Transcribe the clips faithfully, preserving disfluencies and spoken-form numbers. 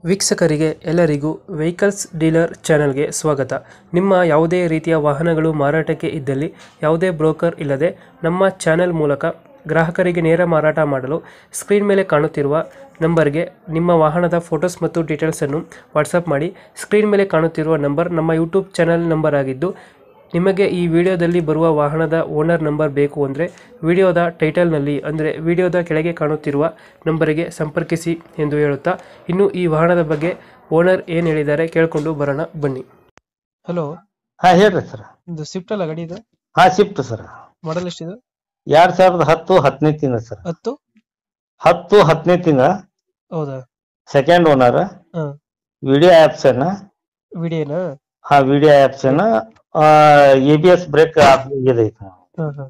ವೀಕ್ಷಕರಿಗೆ ಎಲ್ಲರಿಗೂ vehicles dealer ಚಾನೆಲ್ಗೆ ಸ್ವಾಗತ. ನಿಮ್ಮ ಯಾವುದೇ ರೀತಿಯ ವಾಹನಗಳು ಮಾರಾಟಕ್ಕೆ ಇದ್ದಲ್ಲಿ ಯಾವುದೇ ಬ್ರೋಕರ್ ಇಲ್ಲದೆ ನಮ್ಮ ಚಾನೆಲ್ ಮೂಲಕ ಗ್ರಾಹಕರಿಗೆ ನೇರ ಮಾರಾಟ ಮಾಡಲು ಸ್ಕ್ರೀನ್ ಮೇಲೆ ಕಾಣುತ್ತಿರುವ ನಂಬರ್ಗೆ ನಿಮ್ಮ ವಾಹನದ ಫೋಟೋಸ್ ಮತ್ತು ಡೀಟೇಲ್ಸನ್ನು ವಾಟ್ಸಪ್ ಮಾಡಿ. ಸ್ಕ್ರೀನ್ ಮೇಲೆ ಕಾಣುತ್ತಿರುವ ನಂಬರ್ ನಮ್ಮ ಯೂಟ್ಯೂಬ್ ಚಾನೆಲ್ ನಂಬರ್ ಆಗಿದ್ದು, ನಿಮಗೆ ಈ ವಿಡಿಯೋದಲ್ಲಿ ಬರುವ ವಾಹನದ ಓನರ್ ನಂಬರ್ ಬೇಕು ಅಂದರೆ ವಿಡಿಯೋದ ಟೈಟಲ್ನಲ್ಲಿ ಅಂದರೆ ವಿಡಿಯೋದ ಕೆಳಗೆ ಕಾಣುತ್ತಿರುವ ನಂಬರಿಗೆ ಸಂಪರ್ಕಿಸಿ ಎಂದು ಹೇಳುತ್ತಾ, ಇನ್ನು ಈ ವಾಹನದ ಬಗ್ಗೆ ಓನರ್ ಏನು ಹೇಳಿದ್ದಾರೆ ಕೇಳಿಕೊಂಡು ಬರೋಣ ಬನ್ನಿ. ಹಲೋ, ಹಾ ಹೇಳ್ರಿ ಸರ್. ಇದು ಸ್ವಿಫ್ಟ್ ಅಲ್ಲ ಗಾಡಿ ಇದು? ಹಾ ಶಿಫ್ಟ್ ಸರ್. ಮಾಡಲ್ ಎಷ್ಟಿದೆ? ಎರಡ್ ಸಾವಿರದ ಹತ್ತು ಹತ್ತನೇ ತಿಂಗಳ ಸರ್. ಹತ್ತು ಹತ್ತು ಹತ್ತನೇ ತಿಂಗಳ. ಹೌದಾ? Second owner. ಹಾ, ವಿಡಿಯೋ ಆಪ್ಷನ್. ವಿಡಿಯೋನಾ? ಹಾ video option. A B S brake ಇದೆ. ಹಾ ಹಾ.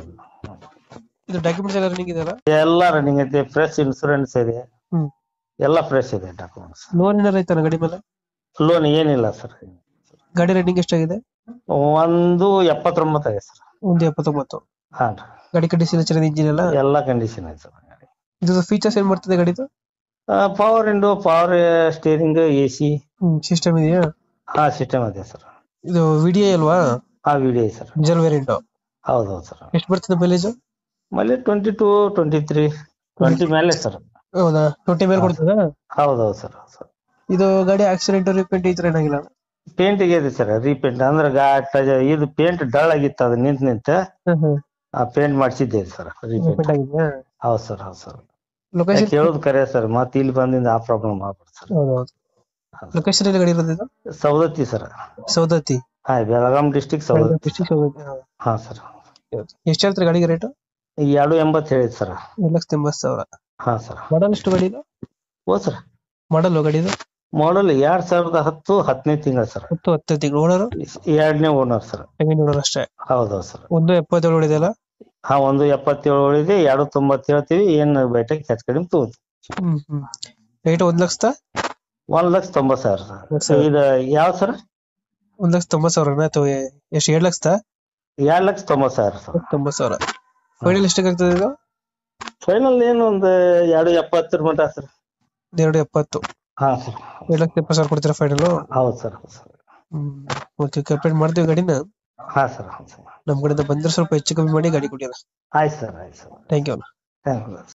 ಇದು ಡಾಕ್ಯುಮೆಂಟ್ಸ್ ಎಲ್ಲ ರನ್ನಿಂಗ್ ಇದೆಯಲ್ಲ? ಎಲ್ಲ ರನ್ನಿಂಗ್ ಐತೆ. ಫ್ರೆಶ್ ಇನ್ಸೂರೆನ್ಸ್ ಇದೆ. ಹ್ಮ್, ಎಲ್ಲ ಫ್ರೆಶ್ ಇದೆ ಡಾಕ್ಯುಮೆಂಟ್ಸ್. ಲೋನ್ ಏನಾರ ಐತನ ಗಾಡಿ ಮೇಲೆ? ಲೋನ್ ಏನಿಲ್ಲ ಸರ್. ಗಾಡಿ ರನ್ನಿಂಗ್ ಎಷ್ಟಾಗಿದೆ? ಒಂದು ಎಪ್ಪತ್ತೊಂಬತ್ತು ಇದೆ ಸರ್. ಒಂದು ಎಪ್ಪತ್ತೊಂಬತ್ತು. ಹಾ ಗಾಡಿ ಕಂಡೀಷನ್ ಚೆನ್ನಾಗಿದೆ, ಇಂಜಿನ್ ಎಲ್ಲ? ಎಲ್ಲ ಕಂಡೀಷನ್ ಐತೆ ಸರ್. ಇದು ಫೀಚರ್ಸ್ ಏನ್ ಮಾಡ್ತದೆ ಗಾಡಿದು? Power window, power steering, A C system ಇದೆಯಾ? ಹಾ ಸಿಸ್ಟಮ್ ಇದೆ ಸರ್. ಇದು ವಿಡಿಯೋ ಅಲ್ವಾ? ಹಾ ವಿಡಿಯೋ ಸರ್. Diesel variant. ಹೌದೌದು ಸರ್. ಎಷ್ಟು ಬರ್ತದೆ mileage? Mileage twenty two twenty three twenty ಮೇಲೆ ಸರ್. ಹೌದಾ? ಟ್ವೆಂಟಿ ಮೇಲೆ ಕೊಡ್ತದ? ಹೌದೌದು ಸರ್. ಇದು ಗಾಡಿ ಆಕ್ಸಿಡೆಂಟ್ ರಿಪೇಂಟ್ ಈ ತರ ಏನಾಗಿಲ್ಲ? ಪೇಂಟ್ ಇದೆ ಸರ್. ರೀಪೇಂಟ್ ಅಂದ್ರೆ ಗಾಟ್ ಇದು ಪೇಂಟ್ ಡಲ್ ಆಗಿತ್ತು, ಅದು ನಿಂತ ನಿಂತ ಆ ಪೇಂಟ್ ಮಾಡಿಸಿದ್ದೆ ಸರ್. ರೀಪೇಂಟ್ ಆಗಿದೆಯಾ? ಹೌದು ಸರ್. ಹೌದು ಸರ್. ಲೊಕೇಶನ್ ಕೇಳೋದು ಕರೆ ಸರ್. ಮತ್ತೆ ಇಲ್ಲಿ ಬಂದಿಂದ ಆ ಪ್ರಾಬ್ಲಮ್ ಆಗ್ಬಿಡ್ತು ಸರ್. ಹೌದೌದು. ಲೊಕೇಶನ್ ಎಲ್ಲಿ ಗಾಡಿ ಇರೋದು ಇದು? ಸವದತ್ತಿ ಸರ್. ಸೌದತ್ತಿ? ಹಾ ಬೆಳಗಾಂ ಡಿಸ್ಟಿಕ್ ಸವದತ್ತಿ. ಡಿಸ್ಟ್ರಿಕ್ಟ್ ಸೌದತ್ತಿ. ಹಾ ಸರ್. ಎಷ್ಟು ಹೇಳ್ತಾರೆ ಗಾಡಿಗೆ ರೇಟ್? ಎರಡು ಎಂಬತ್ತು ಹೇಳಿದ್ ಸರ್. ಎರಡು ಲಕ್ಷದ ಎಂಬತ್ತು ಸಾವಿರ. ಹಾ ಸರ್. ಮಾಡಲ್ ಎಷ್ಟು ಗಾಡಿ ಇದು? ಓ ಸರ್. ಮಾಡಲ್ ಗಾಡಿದು? ಮಾಡಲ್ ಎರಡ್ ಸಾವಿರದ ಹತ್ತು ಹತ್ತನೇ ತಿಂಗಳ ಸರ್. ಹತ್ತು ಹತ್ತು ತಿಂಗಳು. ಓನರ್ ಎರಡನೇ ಓನರ್ ಸರ್. ಸೆಕೆಂಡ್ ಓನರ್ ಅಷ್ಟೇ. ಹೌದೌದು ಸರ್. ಒಂದು ಎಪ್ಪತ್ತೇಳು ಹೊಡಿದೆಯಲ್ಲ? ಹಾ ಒಂದು ಎಪ್ಪತ್ತೇಳು ಉಳಿದೆ. ಎರಡು ತೊಂಬತ್ತು ಹೇಳ್ತೀವಿ. ಏನ್ ಬೈಟಕ್ ಹೆಚ್ಚು ಕಡಿಮೆ ತಗೋತೀವಿ. ಹ್ಮ್ ಹ್ಮ್. ರೇಟ್ ಒಂದ್ ಲಕ್ಷದ ಒಂದ್ ಲಕ್ಷ ತೊಂಬತ್ ಸಾವಿರ ಸರ್. ಇದು ಯಾವ ಸರ್? ಒಂದ್ ಲಕ್ಷ ತೊಂಬತ್ ಸಾವಿರ ಅಥವಾ ಎಷ್ಟು? ಎರಡ್ ಲಕ್ಷದ ಎರಡ್ ಲಕ್ಷ ತೊಂಬತ್ ಸಾವಿರ ಸರ್. ತೊಂಬತ್ ಸಾವಿರ. ಫೈನಲ್ ಎಷ್ಟಾಗ ಆಗ್ತದೆ ಇದು? ಫೈನಲ್ ಏನು ಒಂದು ಎರಡು ಎಪ್ಪತ್ತರ ಮಟ ಸರ್. ಎರಡು ಎಪ್ಪತ್ತು. ಹಾ ಸರ್. ಎರಡ್ ಲಕ್ಷ ಎಪ್ಪತ್ತು ಸಾವಿರ ಕೊಡ್ತೀರಾ ಫೈನಲ್? ಹೌದು ಸರ್. ಹ್ಮ್. ಓಕೆ, ಕಂಪ್ಲೀಟ್ ಮಾಡ್ತೀವಿ ಗಾಡಿನ. ಹಾ ಸರ್. ಹೌದು ಸರ್. ನಮ್ ಕಡೆಯಿಂದ ಬಂದ್ರೆ ಸ್ವಲ್ಪ ಹೆಚ್ಚು ಕಮ್ಮಿ ಮಾಡಿ ಗಾಡಿ ಕೊಡಿ. ಆಯ್ತು ಸರ್. ಆಯ್ತು sir. Thank you. Thank you.